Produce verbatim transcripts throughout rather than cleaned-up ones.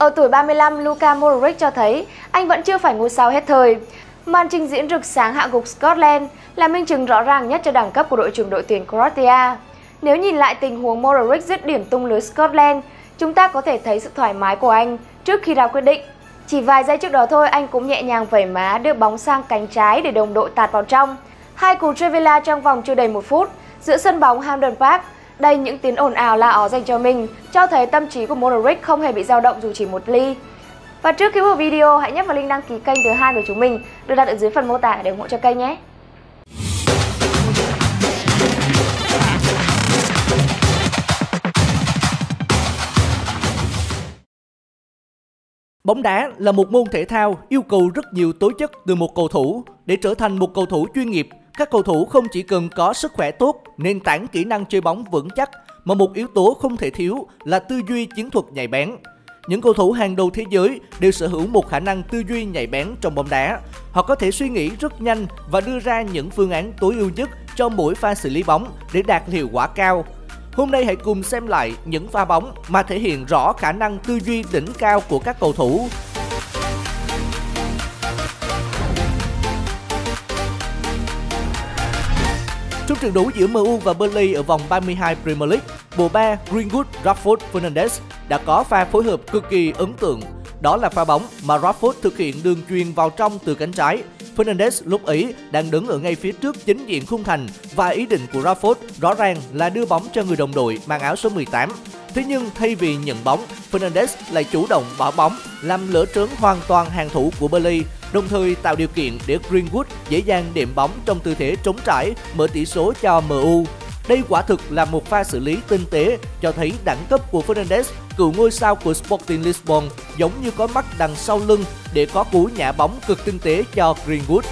Ở tuổi ba mươi lăm, Luka Modric cho thấy anh vẫn chưa phải ngôi sao hết thời. Màn trình diễn rực sáng hạ gục Scotland là minh chứng rõ ràng nhất cho đẳng cấp của đội trưởng đội tuyển Croatia. Nếu nhìn lại tình huống Modric dứt điểm tung lưới Scotland, chúng ta có thể thấy sự thoải mái của anh trước khi ra quyết định. Chỉ vài giây trước đó thôi, anh cũng nhẹ nhàng vẩy má đưa bóng sang cánh trái để đồng đội tạt vào trong. Hai cú trivela trong vòng chưa đầy một phút giữa sân bóng Hampden Park. Đây những tiếng ồn ào la ó dành cho mình cho thấy tâm trí của Modric không hề bị dao động dù chỉ một ly. Và trước khi vào video, hãy nhấp vào link đăng ký kênh thứ hai của chúng mình được đặt ở dưới phần mô tả để ủng hộ cho kênh nhé. Bóng đá là một môn thể thao yêu cầu rất nhiều tố chất từ một cầu thủ. Để trở thành một cầu thủ chuyên nghiệp, các cầu thủ không chỉ cần có sức khỏe tốt, nền tảng kỹ năng chơi bóng vững chắc, mà một yếu tố không thể thiếu là tư duy chiến thuật nhạy bén. Những cầu thủ hàng đầu thế giới đều sở hữu một khả năng tư duy nhạy bén trong bóng đá. Họ có thể suy nghĩ rất nhanh và đưa ra những phương án tối ưu nhất cho mỗi pha xử lý bóng để đạt hiệu quả cao. Hôm nay hãy cùng xem lại những pha bóng mà thể hiện rõ khả năng tư duy đỉnh cao của các cầu thủ. Trong trận đấu giữa em u và Burnley ở vòng ba mươi hai Premier League, bộ ba Greenwood, Rashford, Fernandes đã có pha phối hợp cực kỳ ấn tượng. Đó là pha bóng mà Rashford thực hiện đường chuyền vào trong từ cánh trái. Fernandes lúc ấy đang đứng ở ngay phía trước chính diện khung thành và ý định của Rashford rõ ràng là đưa bóng cho người đồng đội mang áo số mười tám. Thế nhưng thay vì nhận bóng, Fernandes lại chủ động bỏ bóng, làm lỡ trớn hoàn toàn hàng thủ của Burnley, đồng thời tạo điều kiện để Greenwood dễ dàng đệm bóng trong tư thế trống trải, mở tỷ số cho em u. Đây quả thực là một pha xử lý tinh tế, cho thấy đẳng cấp của Fernandes, cựu ngôi sao của Sporting Lisbon, giống như có mắt đằng sau lưng để có cú nhả bóng cực tinh tế cho Greenwood.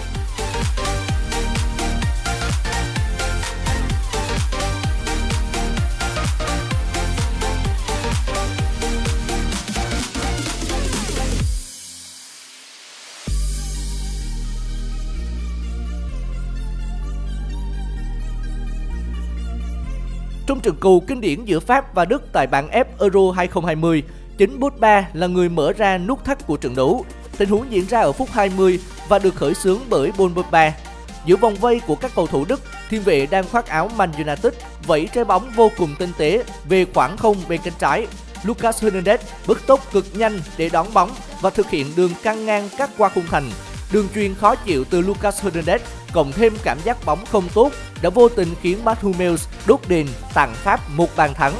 Trong trận cầu kinh điển giữa Pháp và Đức tại bảng F Euro hai không hai không, chính Pogba là người mở ra nút thắt của trận đấu. Tình huống diễn ra ở phút hai mươi và được khởi xướng bởi Paul Pogba. Giữa vòng vây của các cầu thủ Đức, thiên vệ đang khoác áo Man United vẫy trái bóng vô cùng tinh tế về khoảng không bên cánh trái. Lucas Hernandez bứt tốc cực nhanh để đón bóng và thực hiện đường căng ngang cắt qua khung thành. Đường chuyền khó chịu từ Lucas Hernandez cộng thêm cảm giác bóng không tốt đã vô tình khiến Mats Hummels đốt đền tặng Pháp một bàn thắng.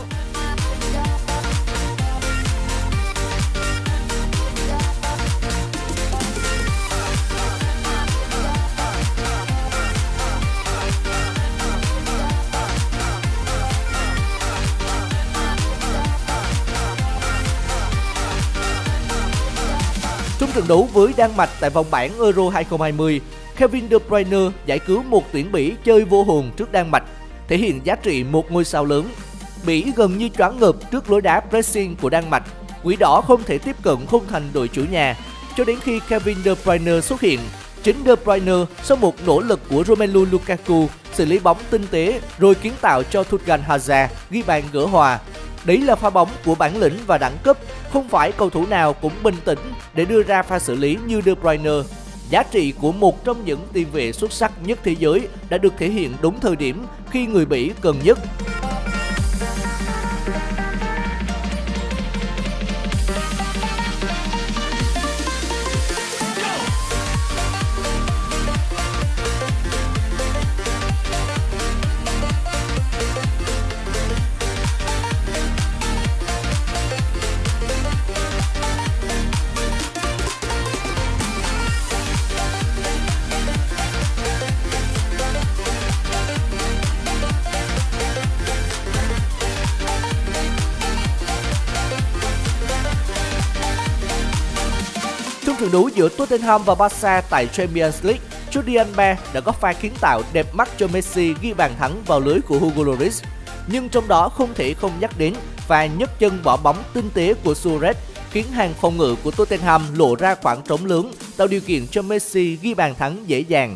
Trong trận đấu với Đan Mạch tại vòng bảng Euro hai không hai không, Kevin De Bruyne giải cứu một tuyển Bỉ chơi vô hồn trước Đan Mạch, thể hiện giá trị một ngôi sao lớn. Bỉ gần như choáng ngợp trước lối đá pressing của Đan Mạch. Quỷ đỏ không thể tiếp cận khung thành đội chủ nhà cho đến khi Kevin De Bruyne xuất hiện. Chính De Bruyne sau một nỗ lực của Romelu Lukaku xử lý bóng tinh tế rồi kiến tạo cho Thorgan Hazard ghi bàn gỡ hòa. Đấy là pha bóng của bản lĩnh và đẳng cấp, không phải cầu thủ nào cũng bình tĩnh để đưa ra pha xử lý như De Bruyne. Giá trị của một trong những tiền vệ xuất sắc nhất thế giới đã được thể hiện đúng thời điểm khi người Bỉ cần nhất. Trận đấu giữa Tottenham và Barca tại Champions League, Jordi Alba đã có pha kiến tạo đẹp mắt cho Messi ghi bàn thắng vào lưới của Hugo Lloris. Nhưng trong đó không thể không nhắc đến pha nhấc chân bỏ bóng tinh tế của Suarez, khiến hàng phòng ngự của Tottenham lộ ra khoảng trống lớn, tạo điều kiện cho Messi ghi bàn thắng dễ dàng.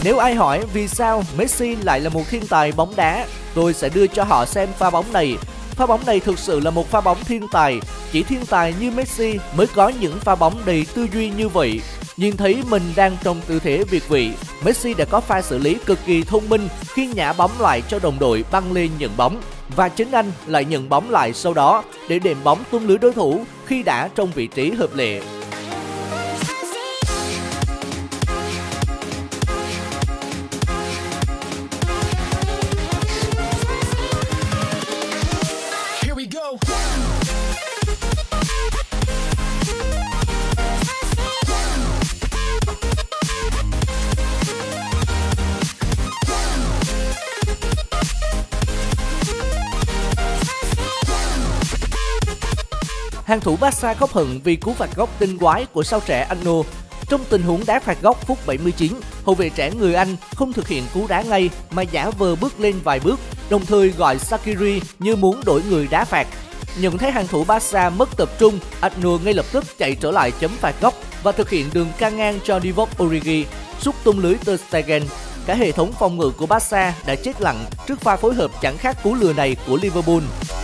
Nếu ai hỏi vì sao Messi lại là một thiên tài bóng đá, tôi sẽ đưa cho họ xem pha bóng này. Pha bóng này thực sự là một pha bóng thiên tài. Chỉ thiên tài như Messi mới có những pha bóng đầy tư duy như vậy. Nhìn thấy mình đang trong tư thế việt vị, Messi đã có pha xử lý cực kỳ thông minh khi nhả bóng lại cho đồng đội băng lên nhận bóng. Và chính anh lại nhận bóng lại sau đó để đệm bóng tung lưới đối thủ khi đã trong vị trí hợp lệ. Hàng thủ Barca khóc hận vì cú phạt góc tinh quái của sao trẻ Ano. Trong tình huống đá phạt góc phút bảy mươi chín, hậu vệ trẻ người Anh không thực hiện cú đá ngay mà giả vờ bước lên vài bước, đồng thời gọi Shaqiri như muốn đổi người đá phạt. Nhận thấy hàng thủ Barca mất tập trung, Ano ngay lập tức chạy trở lại chấm phạt góc và thực hiện đường căng ngang cho Divock Origi, xúc tung lưới Ter Stegen. Cả hệ thống phòng ngự của Barca đã chết lặng trước pha phối hợp chẳng khác cú lừa này của Liverpool.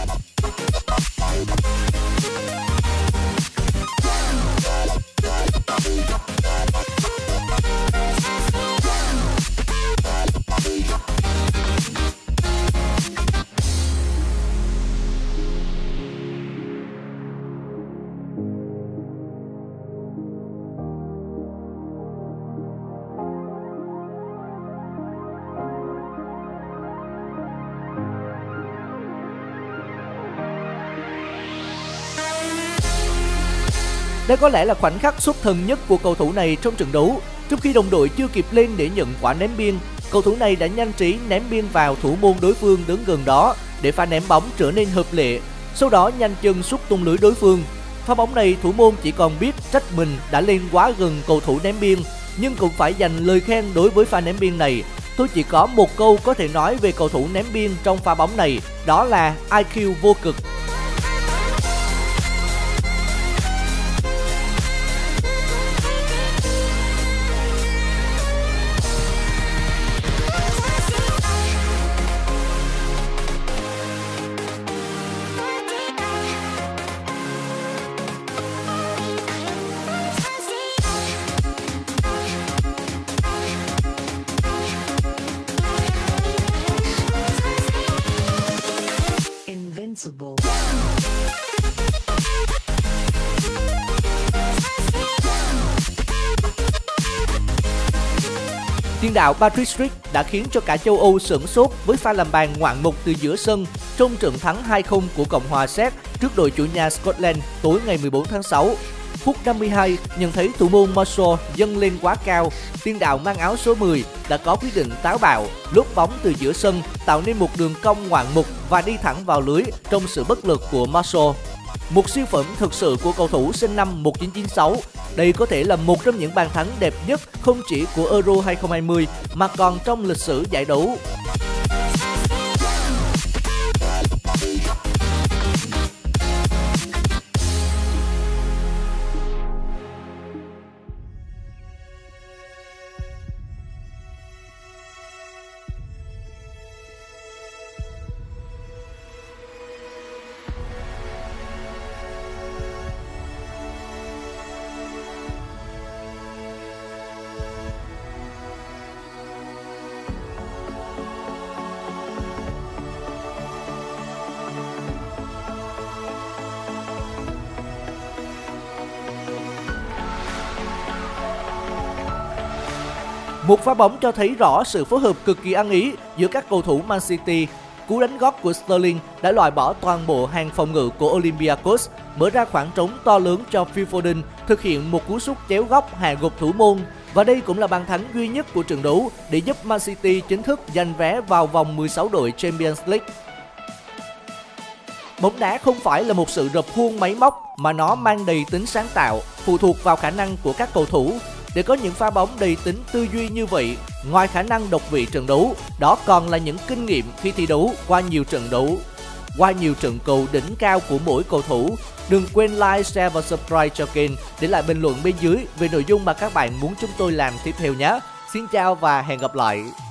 Đây có lẽ là khoảnh khắc xuất thần nhất của cầu thủ này trong trận đấu. Trong khi đồng đội chưa kịp lên để nhận quả ném biên, cầu thủ này đã nhanh trí ném biên vào thủ môn đối phương đứng gần đó để pha ném bóng trở nên hợp lệ. Sau đó nhanh chân xúc tung lưới đối phương. Pha bóng này thủ môn chỉ còn biết trách mình đã lên quá gần cầu thủ ném biên, nhưng cũng phải dành lời khen đối với pha ném biên này. Tôi chỉ có một câu có thể nói về cầu thủ ném biên trong pha bóng này, đó là i kiu vô cực. Tiền đạo Patrick Schick đã khiến cho cả châu Âu sửng sốt với pha làm bàn ngoạn mục từ giữa sân trong trận thắng hai không của Cộng hòa Séc trước đội chủ nhà Scotland tối ngày mười bốn tháng sáu. Phút năm mươi hai, nhận thấy thủ môn Marshall dâng lên quá cao, tiền đạo mang áo số mười đã có quyết định táo bạo, lướt bóng từ giữa sân tạo nên một đường cong ngoạn mục và đi thẳng vào lưới trong sự bất lực của Marshall. Một siêu phẩm thực sự của cầu thủ sinh năm một nghìn chín trăm chín mươi sáu. Đây có thể là một trong những bàn thắng đẹp nhất không chỉ của Euro hai không hai không mà còn trong lịch sử giải đấu. Một pha bóng cho thấy rõ sự phối hợp cực kỳ ăn ý giữa các cầu thủ Man City. Cú đánh góp của Sterling đã loại bỏ toàn bộ hàng phòng ngự của Olympiacos, mở ra khoảng trống to lớn cho Phil Foden thực hiện một cú sút chéo góc hạ gục thủ môn. Và đây cũng là bàn thắng duy nhất của trận đấu để giúp Man City chính thức giành vé vào vòng mười sáu đội Champions League. Bóng đá không phải là một sự rập khuôn máy móc mà nó mang đầy tính sáng tạo, phụ thuộc vào khả năng của các cầu thủ. Để có những pha bóng đầy tính tư duy như vậy, ngoài khả năng đọc vị trận đấu, đó còn là những kinh nghiệm khi thi đấu qua nhiều trận đấu, qua nhiều trận cầu đỉnh cao của mỗi cầu thủ. Đừng quên like, share và subscribe cho kênh để lại bình luận bên dưới về nội dung mà các bạn muốn chúng tôi làm tiếp theo nhé. Xin chào và hẹn gặp lại.